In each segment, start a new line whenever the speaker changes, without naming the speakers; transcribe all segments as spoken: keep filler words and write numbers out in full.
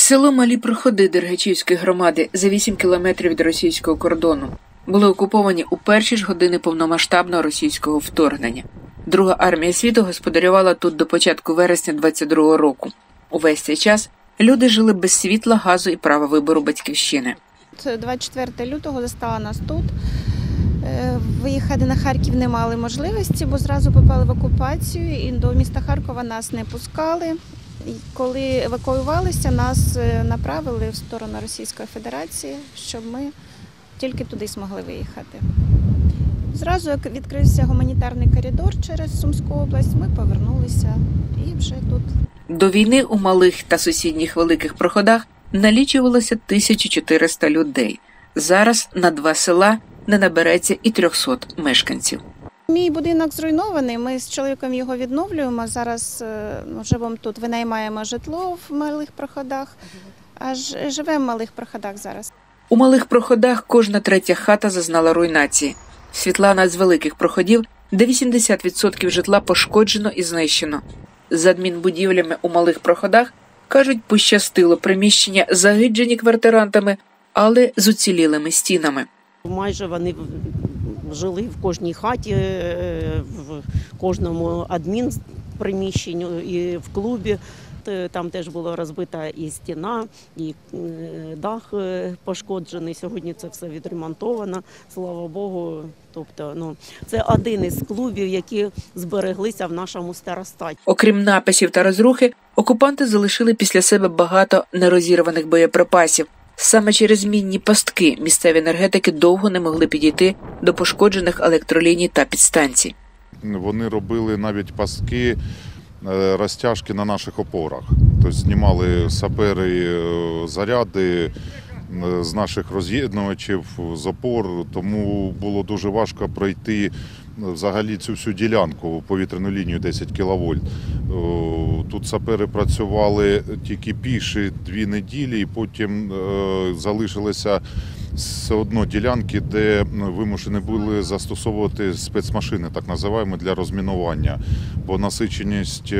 Село Малі Проходи Дергачівської громади за вісім кілометрів від російського кордону були окуповані у перші ж години повномасштабного російського вторгнення. Друга армія світу господарювала тут до початку вересня двадцять другого року. Увесь цей час люди жили без світла, газу і права вибору батьківщини.
двадцять четвертого лютого застала нас тут. Виїхати на Харків не мали можливості, бо зразу попали в окупацію і до міста Харкова нас не пускали. Коли евакуювалися, нас направили в сторону Російської Федерації, щоб ми тільки туди змогли виїхати. Зразу, як відкрився гуманітарний коридор через Сумську область, ми повернулися і вже тут.
До війни у малих та сусідніх великих проходах налічувалося тисяча чотириста людей. Зараз на два села не набереться і трьохсот мешканців.
Мій будинок зруйнований, ми з чоловіком його відновлюємо. Зараз ну, живемо тут, винаймаємо житло в малих проходах, а живемо в малих проходах зараз.
У малих проходах кожна третя хата зазнала руйнації. Світлана з великих проходів, де вісімдесят відсотків житла пошкоджено і знищено. З адмінбудівлями у малих проходах, кажуть, пощастило, приміщення загиджені квартирантами, але з уцілілими стінами.
Майже вони жили в кожній хаті, в кожному адмінприміщенні і в клубі. Там теж була розбита і стіна, і дах пошкоджений. Сьогодні це все відремонтовано, слава Богу. Тобто, ну, це один із клубів, які збереглися в нашому старостаті.
Окрім написів та розрухи, окупанти залишили після себе багато нерозірваних боєприпасів. Саме через мінні пастки місцеві енергетики довго не могли підійти до пошкоджених електроліній та підстанцій.
Вони робили навіть пастки, розтяжки на наших опорах. Тобто знімали сапери заряди з наших роз'єднувачів, з опор, тому було дуже важко пройти взагалі цю всю ділянку, повітряну лінію десять кіловольт. Тут сапери працювали тільки піші дві неділі, і потім залишилися все одно ділянки, де вимушені були застосовувати спецмашини, так називаємо, для розмінування, бо насиченість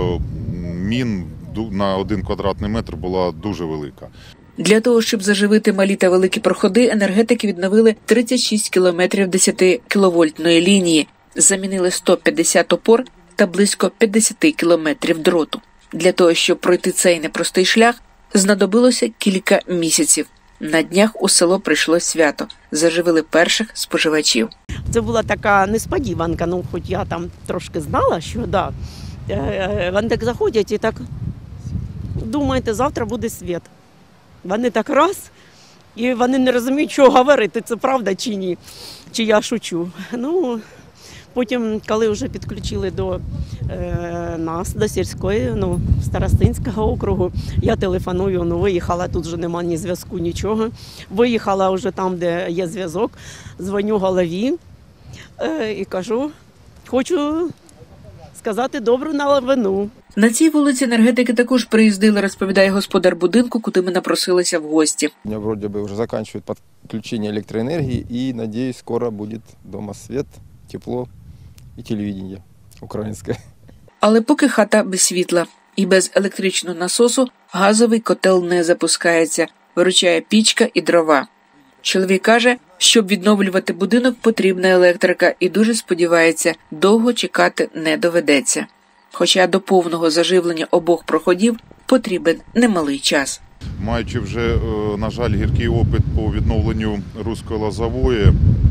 мін на один квадратний метр була дуже велика.
Для того, щоб заживити малі та великі проходи, енергетики відновили тридцять шість кілометрів десятикіловольтної лінії, замінили сто п'ятдесят опор та близько п'ятдесят кілометрів дроту. Для того, щоб пройти цей непростий шлях, знадобилося кілька місяців. На днях у село прийшло свято. Заживили перших споживачів.
Це була така несподіванка, ну хоч я там трошки знала, що да. Вони так заходять і так думаєте, завтра буде світ. Вони так раз, і вони не розуміють, що говорити, це правда чи ні, чи я шучу. Ну, потім, коли вже підключили до е, нас, до сільської, ну, Старостинського округу, я телефоную, ну, виїхала, тут вже нема ні зв'язку, нічого. Виїхала вже там, де є зв'язок, дзвоню голові е, і кажу, хочу сказати добру новину.
На цій вулиці енергетики також приїздили, розповідає господар будинку, куди ми напросилися в гості.
У мене вроде би вже закінчують підключення електроенергії і, надіюсь, скоро буде вдома світ, тепло і телевидение українське.
Але поки хата без світла і без електричного насосу, газовий котел не запускається, виручає пічка і дрова. Чоловік каже, щоб відновлювати будинок, потрібна електрика і дуже сподівається, довго чекати не доведеться. Хоча до повного заживлення обох проходів потрібен немалий час.
Маючи вже, на жаль, гіркий опит по відновленню Руської Лозової,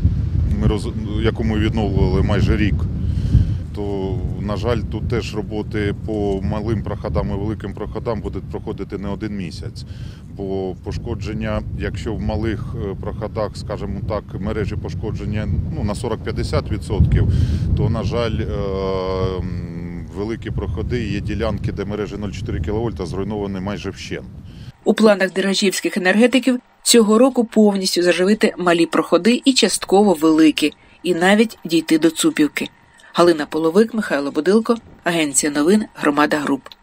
яку ми відновлювали майже рік, то, на жаль, тут теж роботи по малим проходам і великим проходам будуть проходити не один місяць. Бо пошкодження, якщо в малих проходах, скажімо так, мережі пошкодження ну, на сорок-п'ятдесят відсотків, то, на жаль, великі проходи, є ділянки, де мережі нуль цілих чотири кіловольта зруйновані майже вщент.
У планах дергачівських енергетиків цього року повністю заживити малі проходи і частково великі, і навіть дійти до Цупівки. Галина Половик, Михайло Будилко, Агенція новин «Громада Груп».